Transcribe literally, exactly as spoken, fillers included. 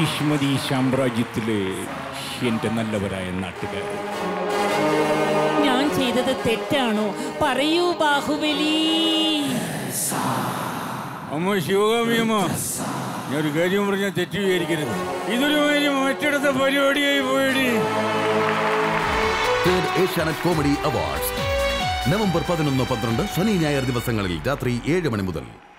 British മതി സാമ്രാജ്യത്തിലെ എന്റെ നല്ലവരായ നാട്ടുകാർ. ഞാൻ ചെയ്തത് തെറ്റാണോ? പറയൂ ബാഹുബലി. അമ്മ ശിവകാമിയമ്മ, ഞാനൊരു കാര്യം പറഞ്ഞാൽ തെറ്റ് വിചാരിക്കരുത്. ഇതൊരു മറ്റെടുത്ത പരിപാടിയായി പോയി. ഏഷ്യാനെറ്റ് കോമഡി അവാർഡ്സ് നവംബർ പതിനൊന്ന് പന്ത്രണ്ട് ശനി ഞായർ ദിവസങ്ങളിൽ രാത്രി ഏഴ് മണി മുതൽ.